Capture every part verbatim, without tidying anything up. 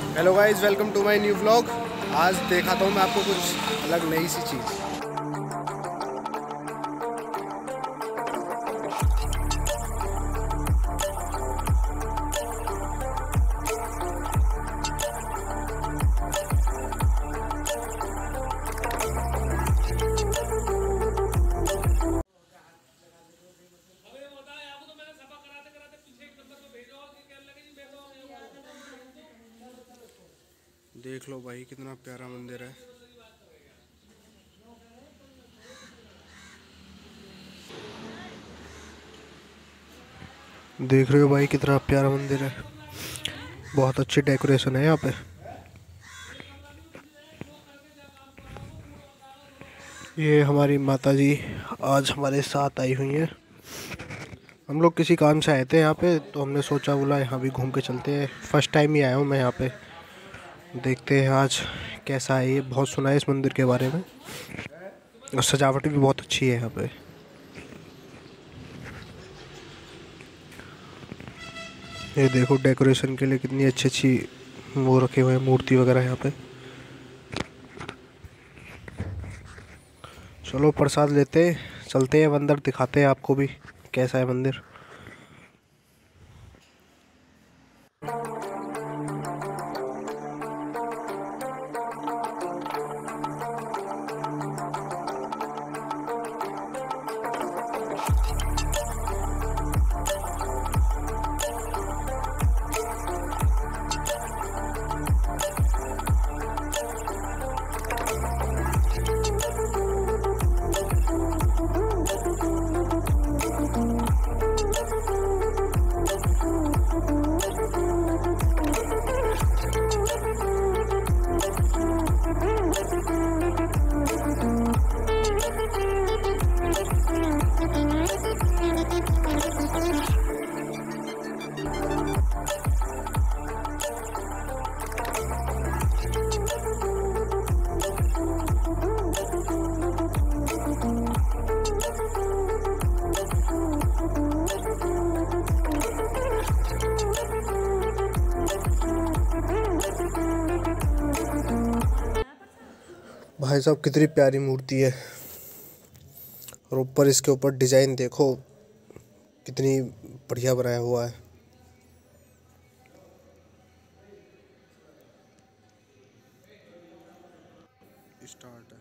Hello guys, welcome to my new vlog. आज दिखाता हूँ मैं आपको कुछ अलग नई सी चीज़। देख लो भाई, कितना प्यारा मंदिर है। देख रहे हो भाई, कितना प्यारा मंदिर है। बहुत अच्छी डेकोरेशन है यहाँ पे। ये हमारी माता जी आज हमारे साथ आई हुई हैं। हम लोग किसी काम से आए थे यहाँ पे, तो हमने सोचा बोला यहाँ भी घूम के चलते हैं। फर्स्ट टाइम ही आया हूँ मैं यहाँ पे। देखते हैं आज कैसा है। ये बहुत सुना है इस मंदिर के बारे में, और सजावट भी बहुत अच्छी है यहाँ पे। ये देखो, डेकोरेशन के लिए कितनी अच्छी अच्छी वो रखे हुए हैं, मूर्ति वगैरह यहाँ पे। चलो प्रसाद लेते चलते हैं अंदर, दिखाते हैं आपको भी कैसा है मंदिर। भाई साहब, कितनी प्यारी मूर्ति है। और ऊपर इसके ऊपर डिजाइन देखो, कितनी बढ़िया बनाया हुआ है। स्टार्ट है।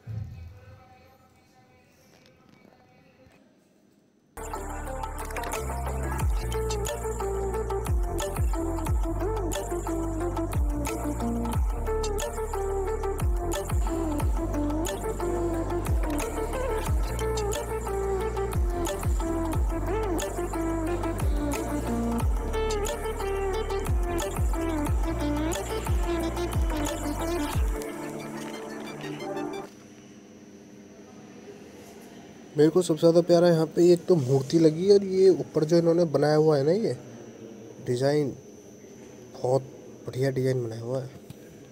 मेरे को सबसे ज़्यादा प्यारा यहाँ पे एक तो मूर्ति लगी है, और ये ऊपर जो इन्होंने बनाया हुआ है ना, ये डिज़ाइन बहुत बढ़िया डिज़ाइन बनाया हुआ है।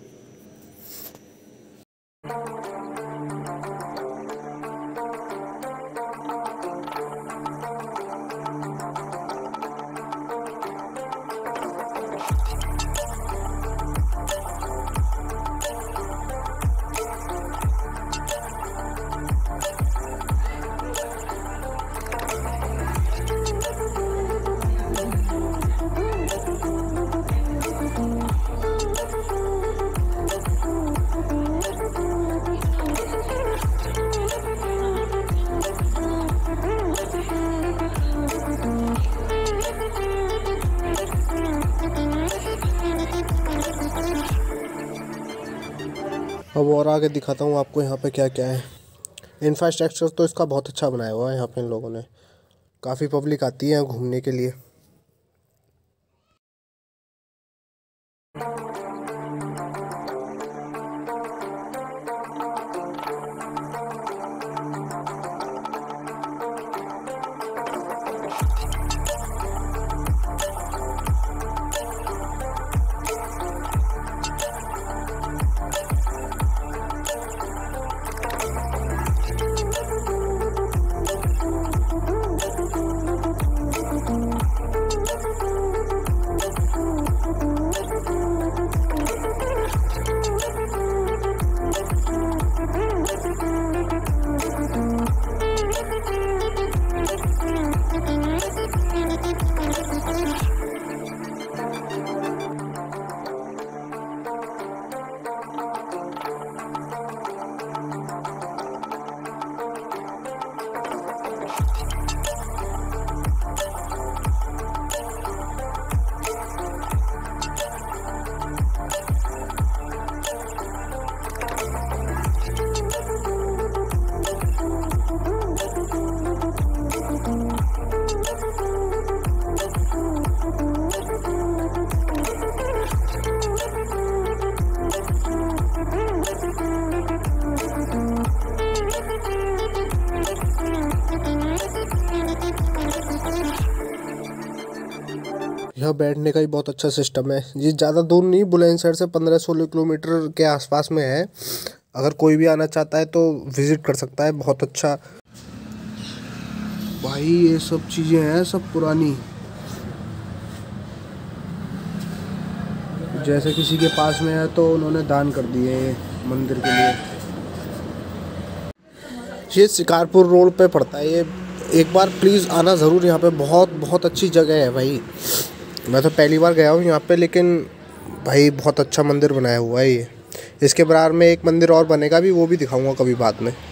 अब और आगे दिखाता हूँ आपको यहाँ पे क्या क्या है। इंफ्रास्ट्रक्चर तो इसका बहुत अच्छा बनाया हुआ है यहाँ पे इन लोगों ने। काफ़ी पब्लिक आती है घूमने के लिए। यहाँ बैठने का ही बहुत अच्छा सिस्टम है। ये ज़्यादा दूर नहीं, बुलंदशहर से पंद्रह सोलह किलोमीटर के आसपास में है। अगर कोई भी आना चाहता है तो विज़िट कर सकता है। बहुत अच्छा भाई, ये सब चीज़ें हैं सब पुरानी, जैसे किसी के पास में है तो उन्होंने दान कर दिए ये मंदिर के लिए। ये शिकारपुर रोड पे पड़ता है ये। एक बार प्लीज़ आना ज़रूर यहाँ पे, बहुत बहुत अच्छी जगह है भाई। मैं तो पहली बार गया हूँ यहाँ पे, लेकिन भाई बहुत अच्छा मंदिर बनाया हुआ है ये। इसके बराबर में एक मंदिर और बनेगा भी, वो भी दिखाऊंगा कभी बाद में।